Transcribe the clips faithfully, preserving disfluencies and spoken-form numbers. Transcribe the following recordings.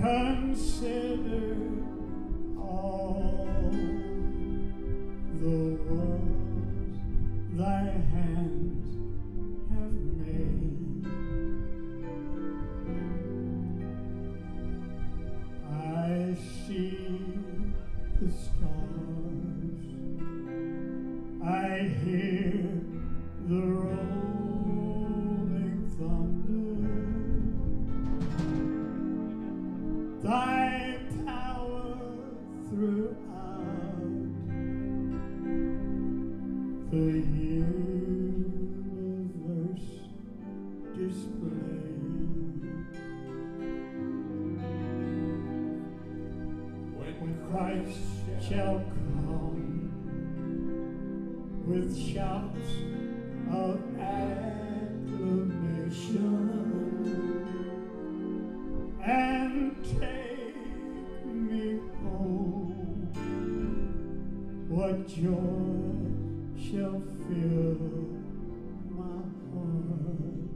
consider all the worlds thy hands have made. I see the stars, I hear the rolling thunder. Thy power throughout the universe displayed. When Christ shall come with shouts of acclamation and take me home, what joy shall fill my heart?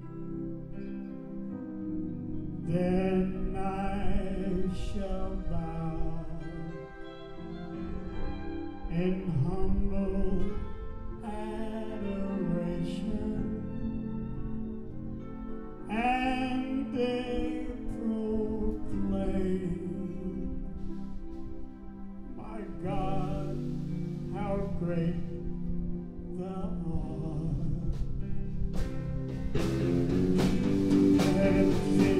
Then I shall bow in humble adoration, and they proclaim, my God, how great thou art. Let